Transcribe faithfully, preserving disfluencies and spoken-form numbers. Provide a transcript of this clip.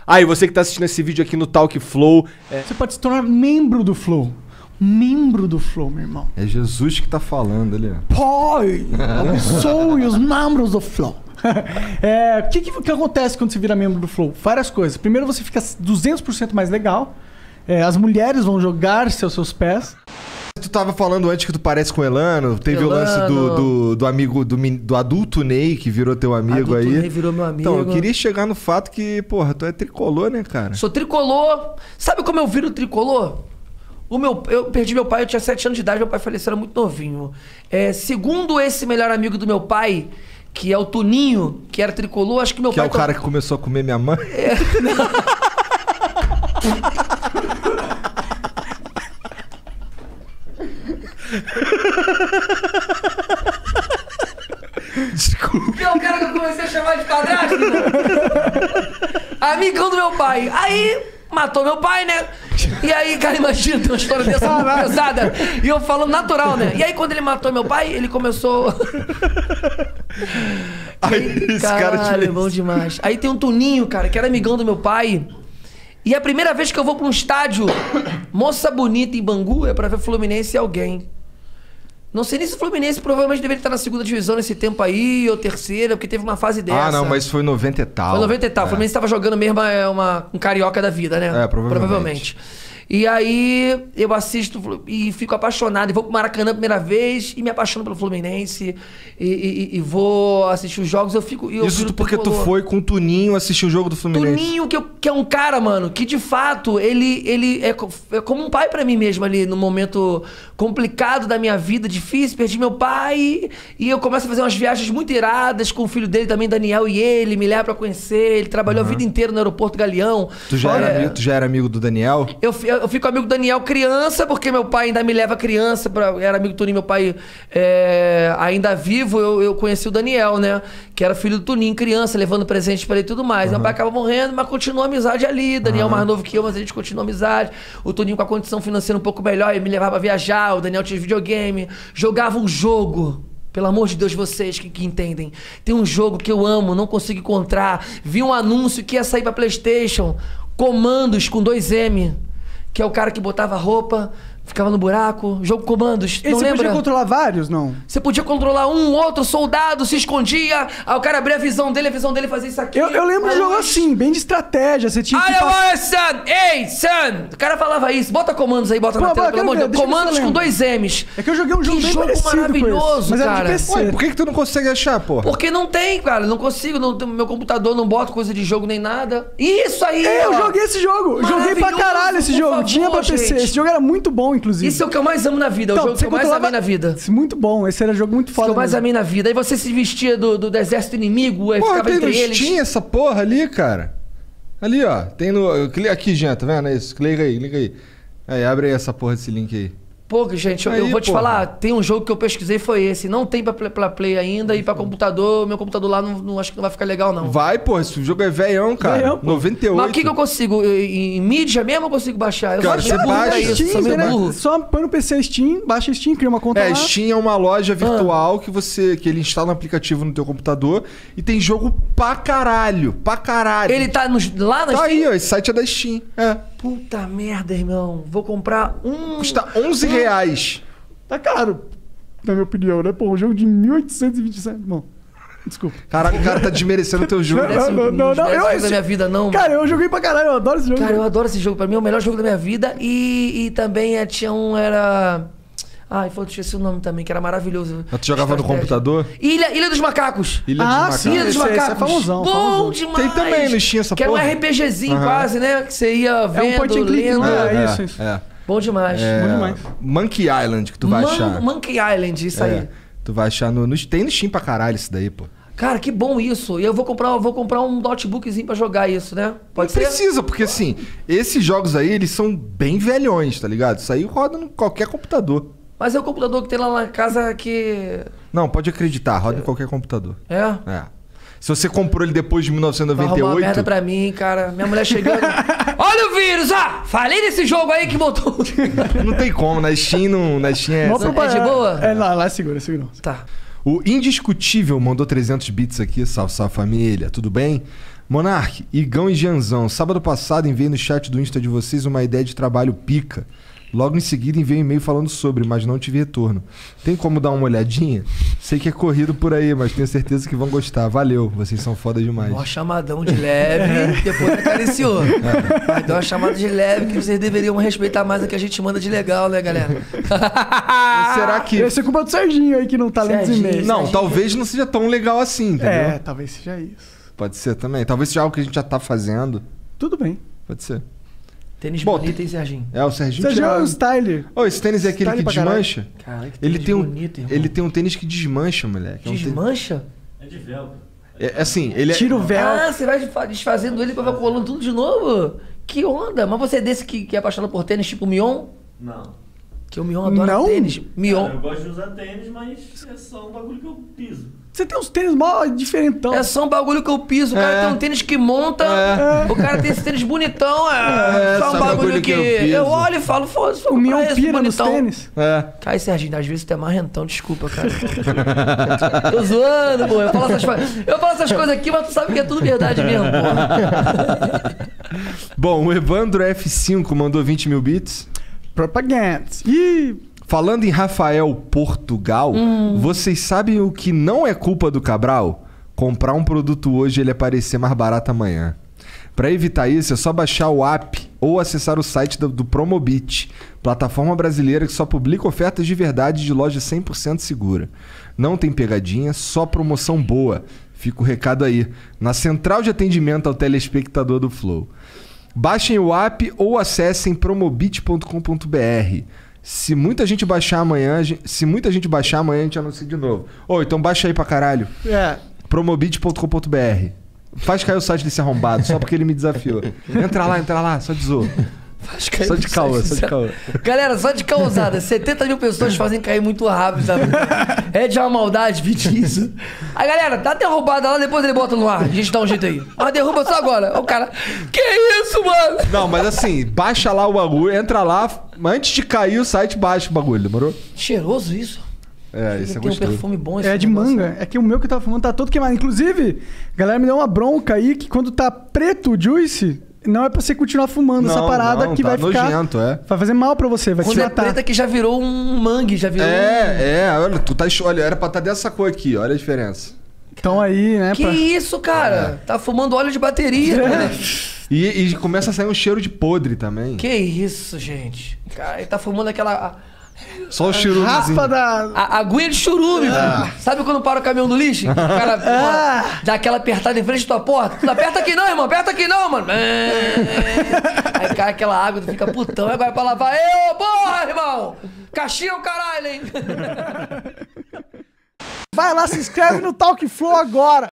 Aí, ah, você que tá assistindo esse vídeo aqui no Talk Flow... É... Você pode se tornar membro do Flow. Membro do Flow, meu irmão. É Jesus que tá falando ali. Pai, abençoe os membros do Flow. É, o que, que, que acontece quando você vira membro do Flow? Várias coisas. Primeiro, você fica duzentos por cento mais legal. É, as mulheres vão jogar seus, seus pés. Tu tava falando antes que tu parece com o Elano. Teve Elano. o lance do, do, do amigo, do, do adulto Ney, que virou teu amigo adulto aí. Ney virou meu amigo. Então, eu queria chegar no fato que, porra, tu é tricolor, né, cara? Sou tricolor. Sabe como eu viro tricolor? O meu, eu perdi meu pai, eu tinha sete anos de idade, meu pai faleceu, era muito novinho. É, segundo esse melhor amigo do meu pai, que é o Tuninho, que era tricolor, acho que meu que pai... Que é o cara que começou a comer minha mãe? É, Desculpa. É o cara que eu comecei a chamar de padrasto. Amigão do meu pai. Aí, matou meu pai, né? E aí, cara, imagina, tem uma história dessa muito pesada. E eu falando natural, né? E aí, quando ele matou meu pai, ele começou... Aí, aí, esse caralho, cara te bom demais. Aí tem um Tuninho, cara, que era amigão do meu pai. E a primeira vez que eu vou pra um estádio, Moça Bonita, em Bangu, é pra ver Fluminense e alguém. Não sei nem se o Fluminense provavelmente deveria estar na segunda divisão nesse tempo aí, ou terceira, porque teve uma fase dessa. Ah, não, mas foi noventa e tal. Foi noventa e tal. É. O Fluminense estava jogando mesmo uma, uma, um carioca da vida, né? É, provavelmente. provavelmente. E aí eu assisto e fico apaixonado. E vou pro Maracanã a primeira vez e me apaixono pelo Fluminense. E, e, e vou assistir os jogos. Eu fico. Eu Isso porque tu foi com o Tuninho assistir o jogo do Fluminense. Tuninho, que, eu, que é um cara, mano, que de fato ele, ele é, é como um pai pra mim mesmo ali, no momento complicado da minha vida, difícil. Perdi meu pai e eu começo a fazer umas viagens muito iradas com o filho dele também, Daniel, e ele me leva pra conhecer. Ele trabalhou uhum. a vida inteira no aeroporto Galeão. Tu já, era, amigo, tu já era amigo do Daniel? Eu, eu fico amigo do Daniel criança, porque meu pai ainda me leva criança. Pra, era amigo do Tuninho, meu pai é, ainda vivo, eu, eu conheci o Daniel, né? Que era filho do Tuninho, criança, levando presente pra ele e tudo mais. Uhum. Meu pai acaba morrendo, mas continua a amizade ali. Daniel uhum. mais novo que eu, mas a gente continua a amizade. O Tuninho com a condição financeira um pouco melhor, ele me levava pra viajar. O Daniel tinha videogame, jogava um jogo. Pelo amor de Deus, vocês que, que entendem. Tem um jogo que eu amo, não consigo encontrar. Vi um anúncio que ia sair pra PlayStation. Comandos com dois M. Que é o cara que botava roupa, ficava no buraco, jogo Comandos. E não você lembra? podia controlar vários, não? Você podia controlar um, outro soldado, se escondia, aí o cara abria a visão dele, a visão dele fazia isso aqui. Eu, eu lembro de um jogo assim, bem de estratégia. Você tinha que. I want son! Ei, son! O cara falava isso. Bota Comandos aí, bota Pô, na tela, pelo amor de Deus. Comandos com dois M's. É que eu joguei um jogo que bem jogo parecido maravilhoso, mas cara. era de P C. Ué, por que, que tu não consegue achar, porra? Porque não tem, cara. Não consigo. Não, meu computador não bota coisa de jogo nem nada. Isso aí! É, eu ó. joguei esse jogo. Joguei pra caralho esse jogo. Favor, tinha pra P C. gente. Esse jogo era muito bom, inclusive. Isso é o que eu mais amo na vida. Então, o jogo que eu mais amei na vida. Muito bom. Esse era um jogo muito foda. Isso que eu mais mesmo. amei na vida. Aí você se vestia do, do, do exército inimigo, aí Porra, ficava tem entre no eles. Steam essa porra ali, cara. Ali, ó. Tem no... Aqui, Jean, tá vendo? É isso. Clica aí, clica aí. Aí, abre aí essa porra desse link aí. Pô, gente, eu, Aí, eu vou te porra. falar, tem um jogo que eu pesquisei, foi esse. Não tem pra play, pra play ainda, e pra computador, meu computador lá não, não acho que não vai ficar legal, não. Vai, porra. Esse jogo é velhão, cara. Velhão, pô. noventa e oito. Mas o que, que eu consigo? Em, em mídia mesmo eu consigo baixar? Eu Cara, sou meio você burro pra baixa. isso, Steam, sou meio né? burro. Só põe no P C Steam, baixa Steam, cria uma conta É, lá. Steam é uma loja virtual que você que ele instala um aplicativo no teu computador e tem jogo pra caralho, pra caralho. Ele tá nos, lá na Tá Steam? aí, ó, esse site é da Steam. É. Puta merda, irmão. Vou comprar um... Custa onze reais. Tá caro, na minha opinião, né? Pô, um jogo de mil oitocentos e vinte e sete. Bom, desculpa. Caralho, o cara tá desmerecendo o teu jogo. Não, não, não, não, eu eu esse- da minha vida, não. Cara, eu joguei pra caralho, eu adoro esse jogo. Cara, eu adoro esse jogo. Pra mim é o melhor jogo da minha vida. E, e também é, tinha um, era... Ai, foi, esqueci o nome também, que era maravilhoso. Mas tu jogava no Estratégia. computador? Ilha, Ilha dos Macacos. Ilha Ah, dos sim. Macacos. Ilha dos esse- esse é Macacos. famosão, Bom famosão. demais. Tem também no Steam essa Que era um porra? RPGzinho Aham. quase, né? Que você ia É um vendo, point and click, lendo. não é? É, isso, isso. é. Bom demais. É, Bom demais. Monkey Island que tu vai Man- achar. Monkey Island, isso É, aí. tu vai achar no, no... Tem no Steam pra caralho isso daí, pô. Cara, que bom isso. E eu vou comprar, eu vou comprar um notebookzinho pra jogar isso, né? Pode Não ser? precisa, porque assim, esses jogos aí, eles são bem velhões, tá ligado? Isso aí roda em qualquer computador. Mas é o computador que tem lá na casa que... Não, pode acreditar, roda em qualquer computador. É? É. Se você comprou ele depois de mil novecentos e Vai noventa e arrumar uma oito... merda pra mim, cara. Minha mulher chegando. Olha o vírus, ah! Falei desse jogo aí que botou. Não tem como, na Steam, não, na Steam é... Mó é propaganda. de boa? É, lá, lá é seguro, é seguro. Tá. O Indiscutível mandou trezentos bits aqui. Salve, salve família, tudo bem? Monark, Igão e Gianzão, sábado passado enviei no chat do Insta de vocês uma ideia de trabalho pica. Logo em seguida enviei um e-mail falando sobre, mas não tive retorno. Tem como dar uma olhadinha? Sei que é corrido por aí, mas tenho certeza que vão gostar. Valeu, vocês são foda demais. Mó chamadão de leve, depois acariciou. Mas deu uma chamada de leve que vocês deveriam respeitar mais o que a gente manda de legal, né, galera? Será que... Esse é culpa do Serginho aí que não tá lendo os Serginho. e-mails. Não, Serginho. talvez não seja tão legal assim, entendeu? É, talvez seja isso. Pode ser também. Talvez seja algo que a gente já tá fazendo. Tudo bem. Pode ser. Tênis Bom, bonito, hein, Serginho? É, o Serginho... Serginho é tira- um styler. Ô, esse tênis é aquele Style que pra caralho. desmancha? Caralho, que Ele tênis tem, um, bonito, irmão. ele tem um tênis que desmancha, moleque. É um tênis- Desmancha? É de velcro. É, assim, ele é... Tira o véu. Ah, você vai desfa- desfazendo ele pra vai colando tudo de novo? Que onda? Mas você é desse que, que é apaixonado por tênis tipo Mion? Não. Que o Mion adora Não? tênis. Cara, Mion. eu gosto de usar tênis, mas é só um bagulho que eu piso. Você tem uns tênis mó diferentão. É só um bagulho que eu piso. O cara É. tem um tênis que monta. É. O cara tem esse tênis bonitão. É, É, só um só bagulho, bagulho que, que eu piso. eu olho e falo, foda-se, vou O comprar Mion esse pira nos bonitão. tênis. É. Ai, Serginho, às vezes tu é marrentão, desculpa, cara. Tô zoando, pô. Eu falo, essas, fa- eu falo essas coisas aqui, mas tu sabe que é tudo verdade mesmo, pô. Bom, o Evandro F cinco mandou vinte mil bits. Propaganda. Ih, Falando em Rafael Portugal, vocês sabem o que não é culpa do Cabral? Comprar um produto hoje e ele aparecer mais barato amanhã. Para evitar isso, é só baixar o app ou acessar o site do, do Promobit, plataforma brasileira que só publica ofertas de verdade de loja cem por cento segura. Não tem pegadinha, só promoção boa. Fica o recado aí, na central de atendimento ao telespectador do Flow. Baixem o app ou acessem promobit ponto com ponto b r. Se muita gente baixar amanhã, a gente- se muita gente baixar amanhã, a gente anuncia de novo. Ô, então baixa aí pra caralho. é. promobit ponto com ponto b r. Faz cair o site desse arrombado, só porque ele me desafiou. Entra lá, entra lá, só de zoa. Faz cair Só de no caô, site, só de caô. Galera, só de causada. setenta mil pessoas fazem cair muito rápido, sabe? É de uma maldade pedir isso. Aí, galera, dá derrubada lá, depois ele bota no ar. A gente dá um jeito aí. Mas derruba só agora. O cara, que isso, mano? Não, mas assim, baixa lá o bagulho, entra lá, antes de cair o site, baixa o bagulho, demorou? Cheiroso isso. É, isso é Tem um gostoso. perfume bom esse É de negócio. manga. É que o meu que eu tava fumando tá todo queimado. Inclusive, a galera me deu uma bronca aí que quando tá preto o juice, não é pra você continuar fumando essa Não, parada não, que tá vai ficar... nojento, é. Vai fazer mal pra você, vai Quando te é matar. preta que já virou um mangue, já virou um... É, é, olha, tu tá. Olha, era pra estar dessa cor aqui, olha a diferença. Então aí, né, Que pra... isso, cara? Tá fumando óleo de bateria, né? E, e começa a sair um cheiro de podre também. Que isso, gente? Cara, ele tá fumando aquela... Só o cheiro. Raspa da... A aguinha de churume, Ah. pô. Sabe quando para o caminhão do lixo? O cara Ah. dá aquela apertada em frente da tua porta. Tu não aperta aqui não, irmão. Aperta aqui não, mano. Aí cai aquela água, tu fica putão. Agora é pra lavar. Ê, ô, porra, irmão. Caixinha o caralho, hein? Vai lá, se inscreve no Talk Flow agora.